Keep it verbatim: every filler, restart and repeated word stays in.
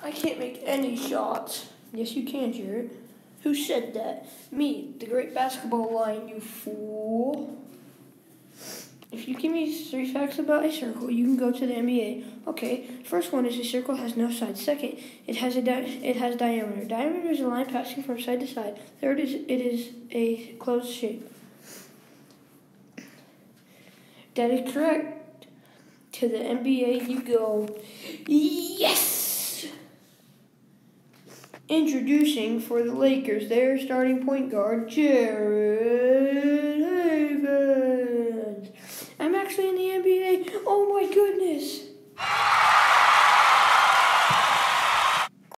I can't make any shots. Yes, you can, Jared. Who said that? Me, the great basketball lion, you fool. If you give me three facts about a circle, you can go to the N B A. Okay, first one is a circle has no sides. Second, it has a di- it has diameter. Diameter is a line passing from side to side. Third is it is a closed shape. That is correct. To the N B A you go. Yes! Introducing for the Lakers, their starting point guard, Jared Havens. I'm actually in the N B A. Oh my goodness.